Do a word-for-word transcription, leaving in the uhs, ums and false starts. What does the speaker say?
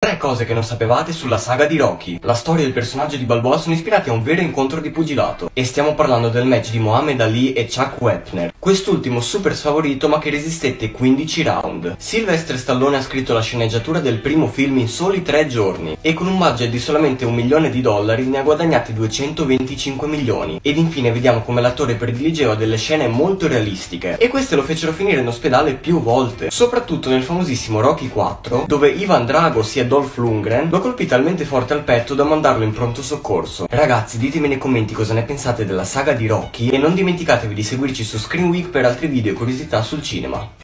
Tre cose che non sapevate sulla saga di Rocky. La storia e il personaggio di Balboa sono ispirati a un vero incontro di pugilato. E stiamo parlando del match di Muhammad Ali e Chuck Wepner. Quest'ultimo super sfavorito ma che resistette quindici round. Sylvester Stallone ha scritto la sceneggiatura del primo film in soli tre giorni. E con un budget di solamente un milione di dollari ne ha guadagnati duecentoventicinque milioni. Ed infine vediamo come l'attore prediligeva delle scene molto realistiche. E queste lo fecero finire in ospedale più volte. Soprattutto nel famosissimo Rocky quattro, dove Ivan Drago sia Dolph Lundgren lo colpì talmente forte al petto da mandarlo in pronto soccorso. Ragazzi, ditemi nei commenti cosa ne pensate della saga di Rocky e non dimenticatevi di seguirci su Screen Week per altri video e curiosità sul cinema.